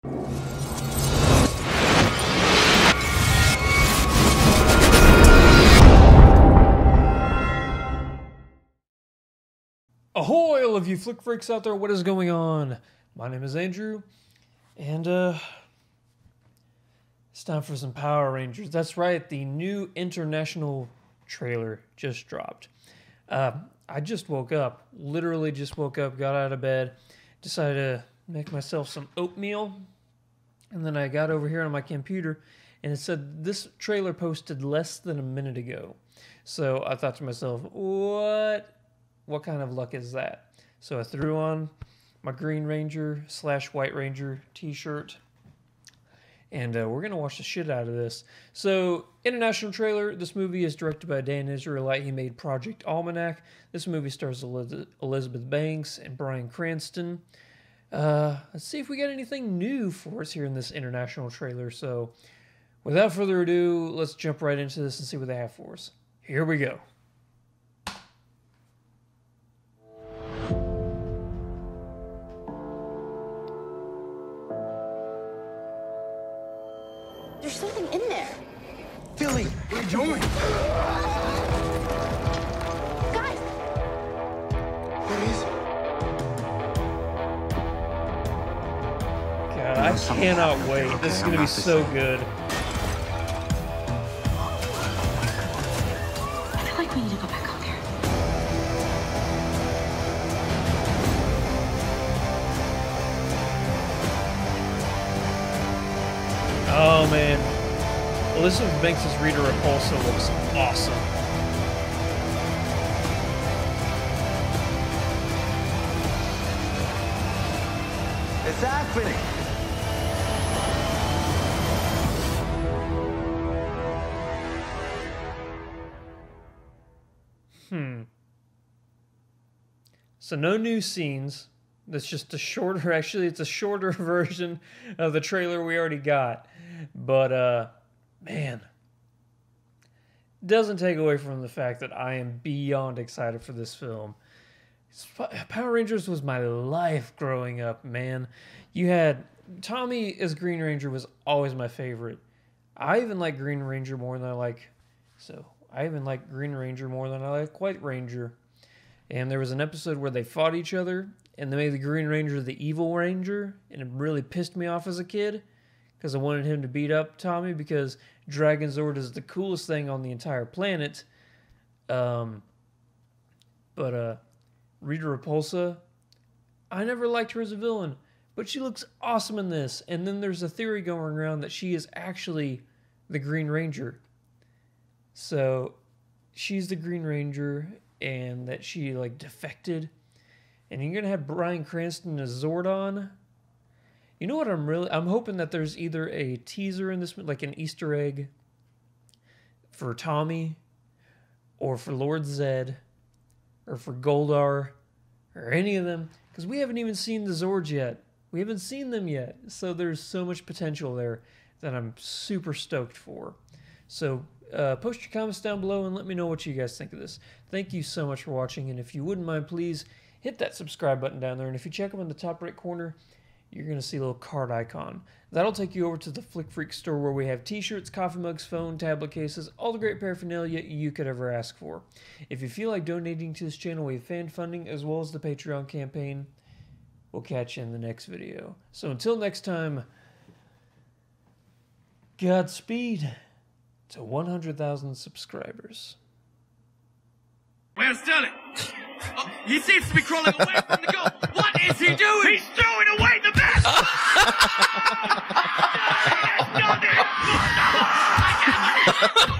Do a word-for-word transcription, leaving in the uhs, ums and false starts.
Ahoy, all of you flick freaks out there, what is going on? My name is Andrew, and uh, it's time for some Power Rangers. That's right, the new international trailer just dropped. Uh, I just woke up, literally just woke up, got out of bed, decided to make myself some oatmeal, and then I got over here on my computer, and it said this trailer posted less than a minute ago. So I thought to myself, what? What kind of luck is that? So I threw on my Green Ranger slash White Ranger t-shirt, and uh, we're going to watch the shit out of this. So, international trailer. This movie is directed by Dan Israelite. He made Project Almanac. This movie stars Eliz Elizabeth Banks and Bryan Cranston. Uh, let's see if we got anything new for us here in this international trailer. So, without further ado, let's jump right into this and see what they have for us. Here we go. There's something in there. Billy, what are you doing? Guys! What is it? God, I cannot wait. This is going to be so good. I feel like we need to go back out there. Oh man, Elizabeth Banks' Rita Repulsa looks awesome. It's happening. Hmm. So no new scenes. That's just a shorter, actually it's a shorter version of the trailer we already got. But, uh, man, doesn't take away from the fact that I am beyond excited for this film. Power Rangers was my life growing up, man. You had, Tommy as Green Ranger was always my favorite. I even like Green Ranger more than I like, so I even like Green Ranger more than I like White Ranger. And there was an episode where they fought each other, and they made the Green Ranger the evil Ranger, and it really pissed me off as a kid, because I wanted him to beat up Tommy, because Dragon Zord is the coolest thing on the entire planet. Um, but uh, Rita Repulsa, I never liked her as a villain, but she looks awesome in this. And then there's a theory going around that she is actually the Green Ranger. So she's the Green Ranger, and that she like defected. And you're gonna have Bryan Cranston as Zordon. You know what I'm really... I'm hoping that there's either a teaser in this, like an Easter egg for Tommy, or for Lord Zed, or for Goldar, or any of them, because we haven't even seen the Zords yet. We haven't seen them yet. So there's so much potential there that I'm super stoked for. So uh, post your comments down below and let me know what you guys think of this. Thank you so much for watching, and if you wouldn't mind, please hit that subscribe button down there, and if you check them in the top right corner, you're going to see a little card icon. That'll take you over to the Flick Freak store, where we have t-shirts, coffee mugs, phone, tablet cases, all the great paraphernalia you could ever ask for. If you feel like donating to this channel, we have fan funding as well as the Patreon campaign. We'll catch you in the next video. So until next time, Godspeed to one hundred thousand subscribers. Where's Sterling? Oh, he seems to be crawling away from the goal. What is he doing? He's throwing away the mess! He has done it!